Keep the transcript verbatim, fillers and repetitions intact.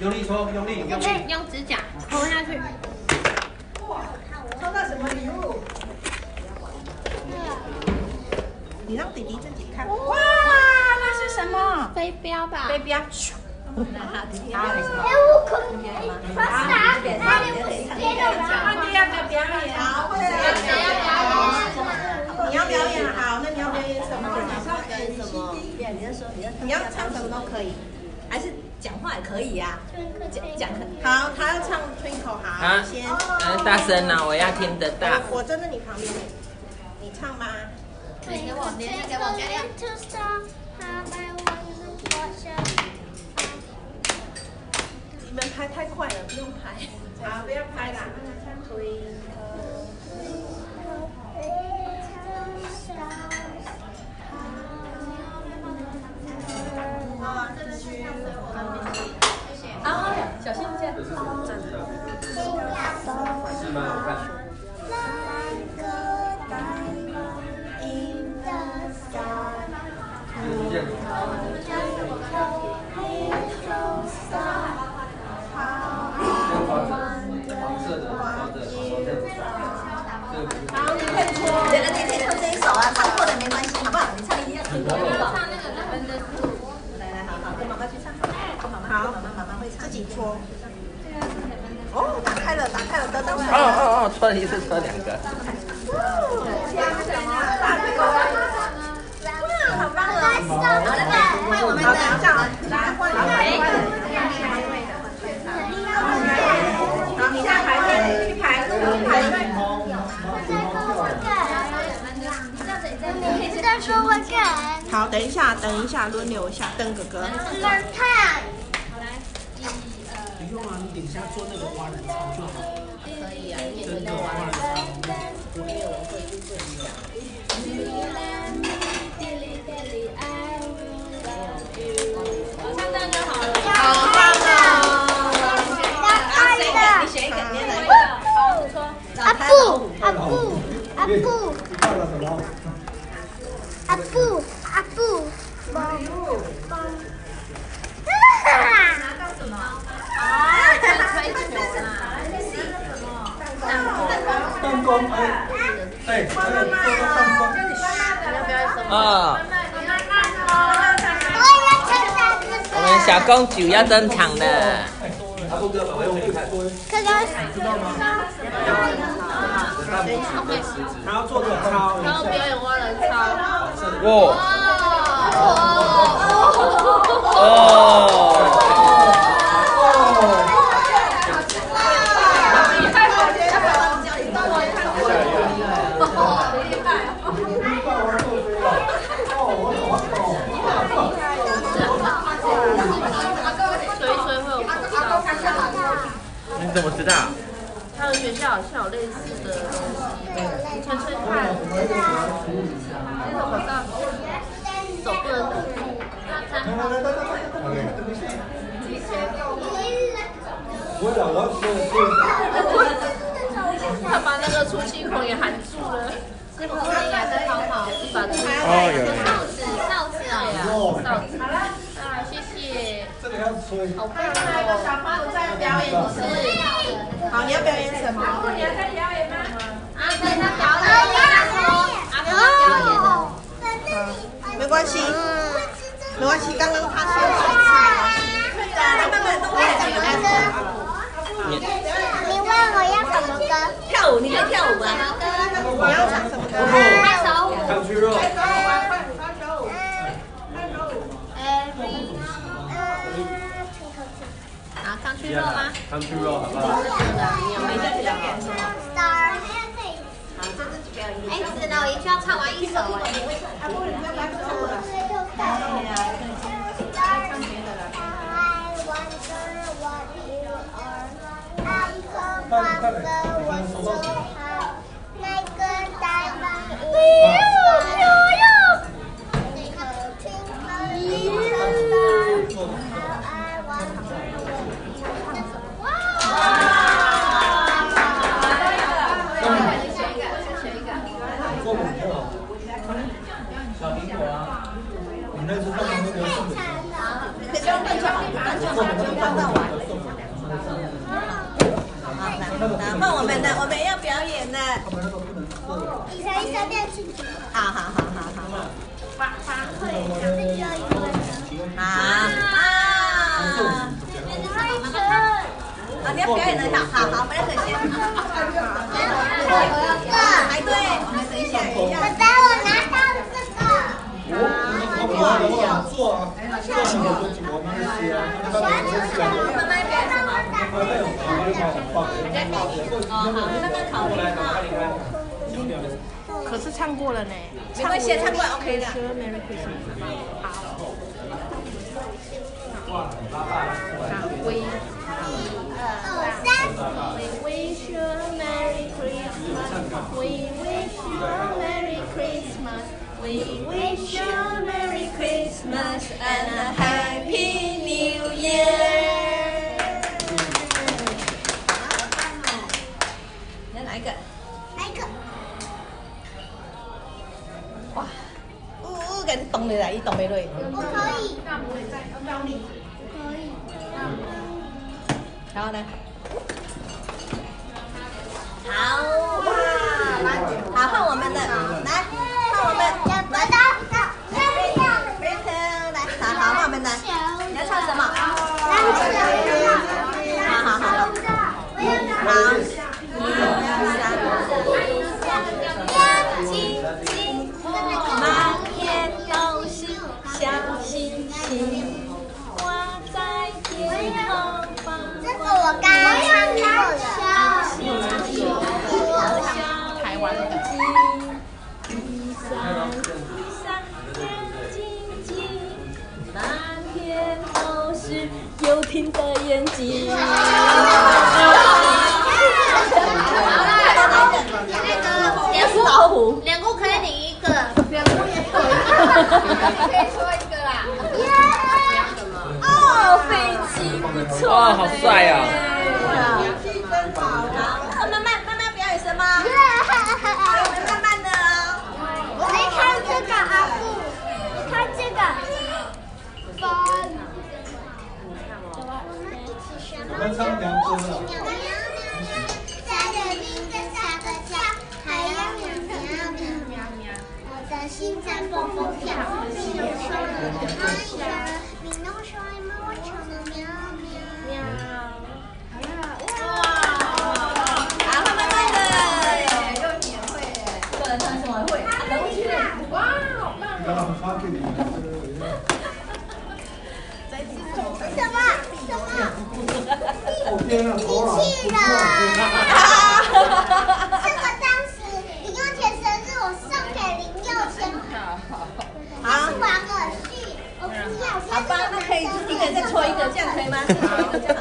力抽，用力，用力， 用指甲抠下去。 哇，抽到什么礼物？你让弟弟自己看。哇，那是什么？ 飞镖吧。 飞镖。好，弟弟要表演什么？ 哎，我可以发啥？ 这边上，这边上，这边上。弟弟要不要表演？好，会啊。 谁要表演？ 你要表演好，那你要表演什么？ 你要表演什么？对，你就说你要你要唱什么都可以， 还是讲话也可以呀。讲讲好，他要唱 Twinkle， 好，先。 嗯，大声啊，我要听得到。 我站在你旁边，你唱吧。 你给我，你给我，给我。 你们拍太快了，不用拍。好，不要拍啦。啊，这个去。 啊，小心一下。 是吗？我看。这是黄色的，黄的，黄的。 好，你可以搓。 对了，你可以唱这一首啊，唱错了没关系，好不好？你唱一样听过好不好？ 唱那个日本的。 来来，好好，跟妈妈去唱。 好， 妈妈妈妈会唱。 自己搓。哦，打开了，打开了，得到什么？ 哦哦哦，搓了一次，搓两个。 好棒哦！好，来，换我们的，来换你们。好，你在排队，去排队，排队。 你在说我梗？ 好，等一下，等一下，轮流一下，邓哥哥。 冷看。 不用啊，你等一下做那个花人操就好。 可以啊，你真的花人操。 因为我会就会讲。 唱这样就好了。 好棒哦！ 啊，谁的？你选一个，你来一个。 好，搓。 阿布，阿布，阿布， 看了什么？ 阿布，阿布，阿布， 拿到什么？啊，吹吹球啦。 弹弓，哎，哎，那个做个弹弓。 要不要什么？ 哦， 我要唱啥子？ 我们小公主要登场了。 阿布哥，我用力看。 可可， 知道吗？他要做这个操。 然后表演蛙人操。 哇！ 哦。 你怎么知道？ 他们学校好像有类似的东西，吹吹看。那种好像手不能堵住， 我讲我是他把那个出气孔也含住了。这个可以啊，这好好，一把出。 哦，有有。 哨子，哨子啊，哨子。好了，啊，谢谢。 这个要吹。 好棒哦！ 小朋友在表演是。好，你要表演什么？ 你要在表演吗？啊，对，他表演。阿公表演的。 没关系，没关系，刚刚他先水菜。对的，慢慢都会你问我要什么歌？ 跳舞，你可以跳舞啊。 你要唱什么歌？ 拍手舞。 看去肉。 好，上去肉吗？ 看去肉，好不好？ 你有没在表演什么 Star。 好，这次表演。 哎，只能我一需要唱完一首哎。 啊，不，你不要拍手了。 小苹果啊，你那是放那个。 可以不用断桥，断桥，断桥，断桥。 换我们的，我们要表演的。 一下一下练气球。 好好好好好。 发发会。 好啊。啊，你要表演的，好好好，我们来等一下。排队，我们等一下。 我等我拿到这个。 做啊，做什么？我们是啊， 慢慢表演什么？哦，好，慢慢考虑啊。 可是唱过了呢。 没关系，唱过 OK 的。 Merry Christmas。好。We wish you a Merry Christmas. We wish you a Merry Christmas. We wish you a Merry Christmas and a Happy New Year。你要哪一个？ 哪一个？ 哇，呜呜，给你动起来，伊动袂落。 我可以。可以。 然后呢？好哇，来，好换我们的，来，换我们，来，来，来，好好换我们的，你要唱什么？好好好，好，眼睛满天都是小星星，挂在天空放这个我刚刚唱过的。 台湾的。 闭上闭上眼睛睛，满天都是游艇的眼睛。那个老虎， 两个可以领一个。 两个也可以。可以说一个啦。 哦，飞机不错。 哇，好帅啊！ 好，慢慢慢慢表演什么？我们慢慢的哦。 我没看这个阿布，你看这个。风。 我们唱两歌了。 在人民的下个家，海洋喵喵喵喵，我的心在蹦蹦跳，咪咚说了喵喵，咪咚说了我唱的喵喵喵。 好，慢慢慢的。又免费耶！个人唱什么会？人物剧。哇，好棒！ 刚刚发给你们。 什么什么？ 天啊，头啊！ 机器人。这个当时零用钱生日，我送给林佑谦。 好， 玩个戏，我不要。 好吧，那可以一个人再抽一个，这样可以吗？再抽一个，这样